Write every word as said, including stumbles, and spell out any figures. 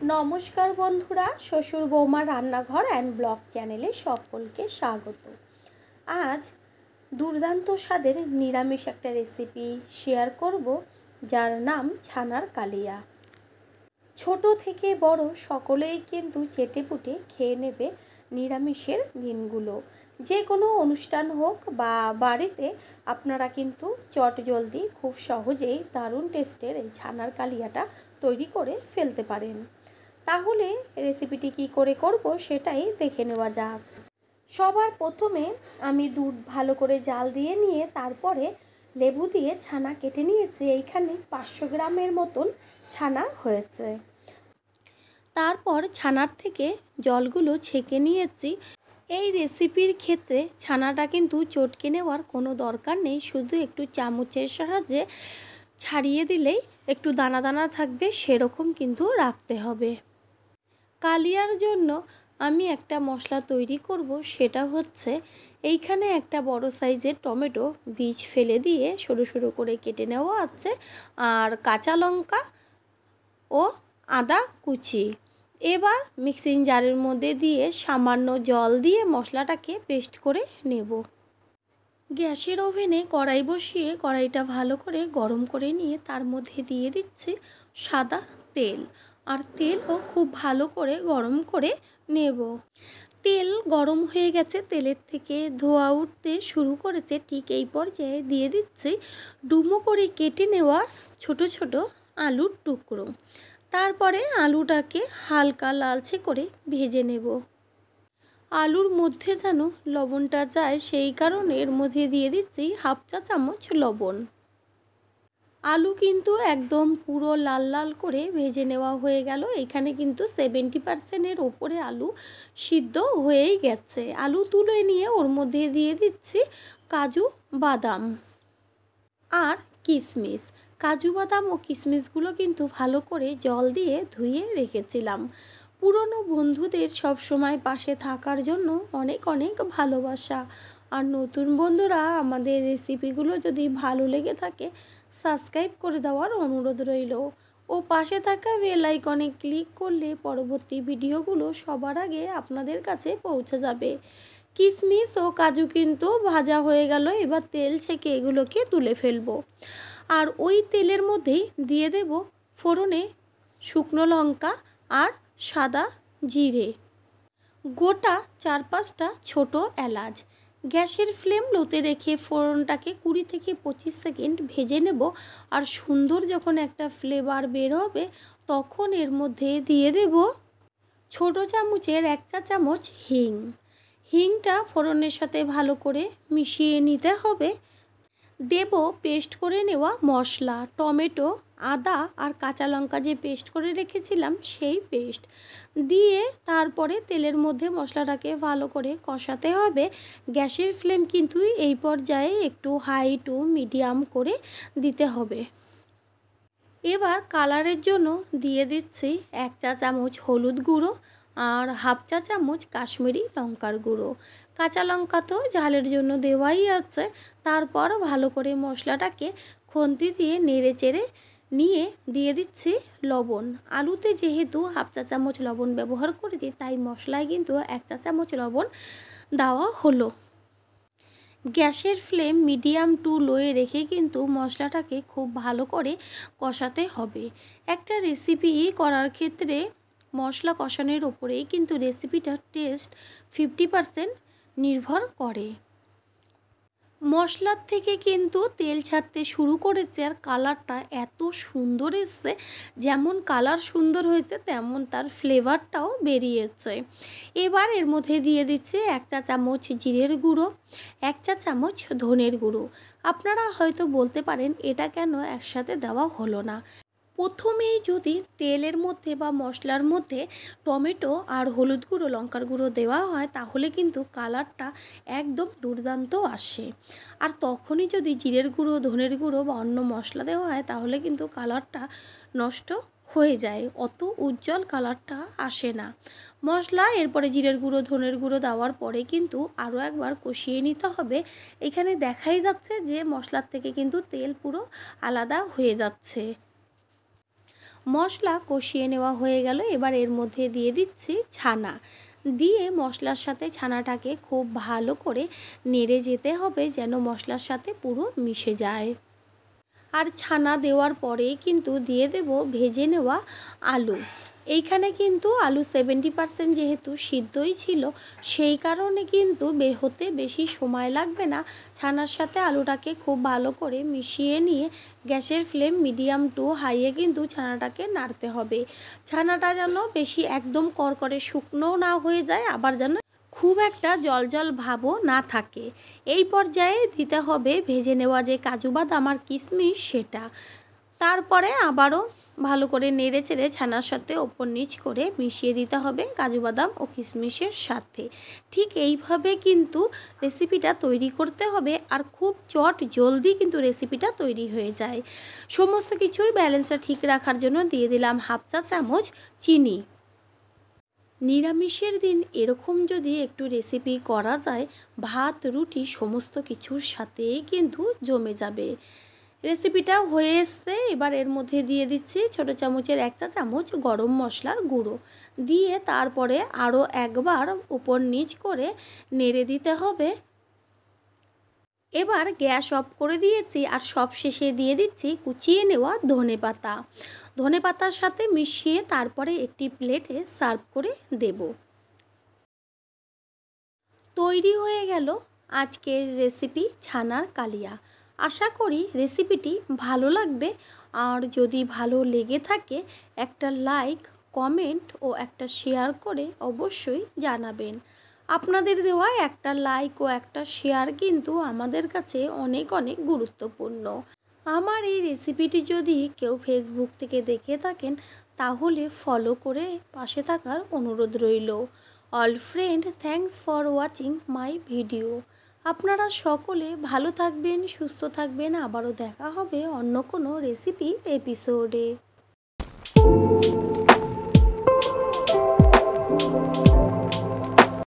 নমস্কার বন্ধুরা, শ্বশুর বৌমার রান্নাঘর অ্যান্ড ব্লগ চ্যানেলে সকলকে স্বাগত। আজ দুর্দান্ত স্বাদের নিরামিষ একটা রেসিপি শেয়ার করব, যার নাম ছানার কালিয়া। ছোট থেকে বড় সকলেই কিন্তু চেটেপুটে খেয়ে নেবে নিরামিষের দিনগুলো। যে কোনো অনুষ্ঠান হোক বা বাড়িতে আপনারা কিন্তু চটজলদি খুব সহজেই দারুণ টেস্টের এই ছানার কালিয়াটা তৈরি করে ফেলতে পারেন। তাহলে রেসিপিটি কি করে করব সেটাই দেখে নেওয়া যাক। সবার প্রথমে আমি দুধ ভালো করে জাল দিয়ে নিয়ে তারপরে লেবু দিয়ে ছানা কেটে নিয়েছি। এইখানে পাঁচশো গ্রামের মতন ছানা হয়েছে। তারপর ছানার থেকে জলগুলো ছেঁকে নিয়েছি। এই রেসিপির ক্ষেত্রে ছানাটা কিন্তু চটকে নেওয়ার কোনো দরকার নেই, শুধু একটু চামচের সাহায্যে ছাড়িয়ে দিলেই একটু দানা দানা থাকবে, সেরকম কিন্তু রাখতে হবে। কালিয়ার জন্য আমি একটা মশলা তৈরি করব, সেটা হচ্ছে এইখানে একটা বড় সাইজের টমেটো বীজ ফেলে দিয়ে সরু সরু করে কেটে নেওয়া আছে, আর কাঁচা লঙ্কা ও আদা কুচি। এবার মিক্সিং জারের মধ্যে দিয়ে সামান্য জল দিয়ে মশলাটাকে পেস্ট করে নেব। গ্যাসের ওভেনে কড়াই বসিয়ে কড়াইটা ভালো করে গরম করে নিয়ে তার মধ্যে দিয়ে দিচ্ছি সাদা তেল, আর তেলও খুব ভালো করে গরম করে নেব। তেল গরম হয়ে গেছে, তেলের থেকে ধোঁয়া উঠতে শুরু করেছে। ঠিক এই পর্যায়ে দিয়ে দিচ্ছি ডুমো করে কেটে নেওয়া ছোট ছোট আলুর টুকরো। তারপরে আলুটাকে হালকা লালচে করে ভেজে নেব। আলুর মধ্যে যেন লবণটা যায় সেই কারণে এর মধ্যে দিয়ে দিচ্ছি হাফ চা চামচ লবণ। আলু কিন্তু একদম পুরো লাল লাল করে ভেজে নেওয়া হয়ে গেল। এখানে কিন্তু সেভেন্টি পার্সেন্টের ওপরে আলু সিদ্ধ হয়েই গেছে। আলু তুলে নিয়ে ওর মধ্যে দিয়ে দিচ্ছি কাজু বাদাম আর কিশমিশ। কাজু বাদাম ও কিশমিশগুলো কিন্তু ভালো করে জল দিয়ে ধুয়ে রেখেছিলাম। পুরনো বন্ধুদের সব সময় পাশে থাকার জন্য অনেক অনেক ভালোবাসা। আর নতুন বন্ধুরা আমাদের রেসিপিগুলো যদি ভালো লেগে থাকে সাবস্ক্রাইব করে দেওয়ার অনুরোধ রইল, ও পাশে থাকা বেল আইকনে ক্লিক করলে পরবর্তী ভিডিওগুলো সবার আগে আপনাদের কাছে পৌঁছে যাবে। কিশমিশ ও কাজু কিন্তু ভাজা হয়ে গেল। এবার তেল ছেঁকে এগুলোকে তুলে ফেলবো। আর ওই তেলের মধ্যেই দিয়ে দেব ফোড়নে শুকনো লঙ্কা আর সাদা জিরে, গোটা চার পাঁচটা ছোট এলাচ। গ্যাসের ফ্লেম লোতে রেখে ফোড়নটাকে কুড়ি থেকে পঁচিশ সেকেন্ড ভেজে নেব। আর সুন্দর যখন একটা ফ্লেভার বের হবে তখন এর মধ্যে দিয়ে দেব ছোট চামচের এক চা চামচ হিং। হিংটা ফোড়নের সাথে ভালো করে মিশিয়ে নিতে হবে। দেব পেস্ট করে নেওয়া মশলা, টমেটো, আদা আর কাঁচা লঙ্কা যে পেস্ট করে রেখেছিলাম সেই পেস্ট দিয়ে তারপরে তেলের মধ্যে মশলাটাকে ভালো করে কষাতে হবে। গ্যাসের ফ্লেম কিন্তু এই পর্যায়ে একটু হাই টু মিডিয়াম করে দিতে হবে। এবার কালারের জন্য দিয়ে দিচ্ছি এক চা চামচ হলুদ গুঁড়ো আর হাফ চা চামচ কাশ্মীরি লঙ্কার গুঁড়ো। কাঁচা লঙ্কা তো ঝালের জন্য দেওয়াই আছে। তারপর ভালো করে মশলাটাকে খুন্তি দিয়ে নেড়ে চেড়ে নিয়ে দিয়ে দিচ্ছি লবণ। আলুতে যেহেতু হাফ চা চামচ লবণ ব্যবহার করেছি তাই মশলায় কিন্তু এক চা চামচ লবণ দেওয়া হলো। গ্যাসের ফ্লেম মিডিয়াম টু লোয়ে রেখে কিন্তু মশলাটাকে খুব ভালো করে কষাতে হবে। একটা রেসিপি করার ক্ষেত্রে মশলা কষানোর ওপরেই কিন্তু রেসিপিটার টেস্ট ফিফটি পারসেন্ট নির্ভর করে। মশলার থেকে কিন্তু তেল ছাড়তে শুরু করেছে আর কালারটা এত সুন্দর এসছে। যেমন কালার সুন্দর হয়েছে তেমন তার ফ্লেভারটাও বেরিয়েছে। এবার এর মধ্যে দিয়ে দিচ্ছে এক চা চামচ জিরের গুঁড়ো, এক চা চামচ ধনের গুঁড়ো। আপনারা হয়তো বলতে পারেন এটা কেন একসাথে দেওয়া হলো না। প্রথমেই যদি তেলের মধ্যে বা মশলার মধ্যে টমেটো আর হলুদ গুঁড়ো লঙ্কার গুঁড়ো দেওয়া হয় তাহলে কিন্তু কালারটা একদম দুর্দান্ত আসে। আর তখনই যদি জিরের গুঁড়ো, ধনের গুঁড়ো বা অন্য মশলা দেওয়া হয় তাহলে কিন্তু কালারটা নষ্ট হয়ে যায়, অত উজ্জ্বল কালারটা আসে না। মশলা এরপরে জিরের গুঁড়ো, ধনের গুঁড়ো দেওয়ার পরে কিন্তু আরও একবার কষিয়ে নিতে হবে। এখানে দেখাই যাচ্ছে যে মশলার থেকে কিন্তু তেল পুরো আলাদা হয়ে যাচ্ছে। মশলা কষিয়ে নেওয়া হয়ে গেল। এবার এর মধ্যে দিয়ে দিচ্ছি ছানা, দিয়ে মশলার সাথে ছানাটাকে খুব ভালো করে নেড়ে যেতে হবে যেন মশলার সাথে পুরো মিশে যায়। আর ছানা দেওয়ার পরে কিন্তু দিয়ে দেব ভেজে নেওয়া আলু। এইখানে কিন্তু আলু সেভেন্টি পারসেন্ট যেহেতু সিদ্ধই ছিল, সেই কারণে কিন্তু বে হতে বেশি সময় লাগবে না। ছানার সাথে আলুটাকে খুব ভালো করে মিশিয়ে নিয়ে গ্যাসের ফ্লেম মিডিয়াম টু হাইয়ে কিন্তু ছানাটাকে নাড়তে হবে। ছানাটা যেন বেশি একদম করকরে শুকনো না হয়ে যায়, আবার যেন খুব একটা জল জল ভাবও না থাকে। এই পর্যায়ে দিতে হবে ভেজে নেওয়া যে কাজু বাদাম আর কিশমিশ সেটা। তারপরে আবারও ভালো করে নেড়ে চেড়ে ছানার সাথে ওপর নিচ করে মিশিয়ে দিতে হবে কাজু বাদাম ও কিশমিশের সাথে। ঠিক এইভাবে কিন্তু রেসিপিটা তৈরি করতে হবে, আর খুব চট জলদি কিন্তু রেসিপিটা তৈরি হয়ে যায়। সমস্ত কিছুর ব্যালেন্সটা ঠিক রাখার জন্য দিয়ে দিলাম হাফ চা চামচ চিনি। নিরামিষের দিন এরকম যদি একটু রেসিপি করা যায়, ভাত রুটি সমস্ত কিছুর সাথেই কিন্তু জমে যাবে। রেসিপিটা হয়ে এসছে। এবার এর মধ্যে দিয়ে দিচ্ছি ছোটো চামচের এক চা চামচ গরম মশলার গুঁড়ো, দিয়ে তারপরে আরও একবার উপর নিচ করে নেড়ে দিতে হবে। এবার গ্যাস অফ করে দিয়েছি, আর সব শেষে দিয়ে দিচ্ছি কুচিয়ে নেওয়া ধনেপাতা। ধনেপাতার সাথে মিশিয়ে তারপরে একটি প্লেটে সার্ভ করে দেব। তৈরি হয়ে গেল আজকের রেসিপি ছানার কালিয়া। আশা করি রেসিপিটি ভালো লাগবে, আর যদি ভালো লেগে থাকে একটা লাইক, কমেন্ট ও একটা শেয়ার করে অবশ্যই জানাবেন। আপনাদের দেওয়া একটা লাইক ও একটা শেয়ার কিন্তু আমাদের কাছে অনেক অনেক গুরুত্বপূর্ণ। আমার এই রেসিপিটি যদি কেউ ফেসবুক থেকে দেখে থাকেন তাহলে ফলো করে পাশে থাকার অনুরোধ রইল। All friend, thanks for watching my video. আপনারা সকলে ভালো থাকবেন, সুস্থ থাকবেন। আবারও দেখা হবে অন্য কোনো রেসিপি এপিসোডে।